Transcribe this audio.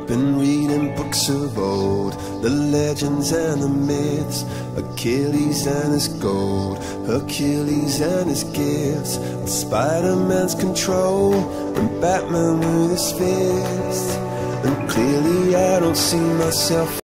Been reading books of old, the legends and the myths, Achilles and his gold, Hercules and his gifts, and Spider-Man's control, and Batman with his fists. And clearly I don't see myself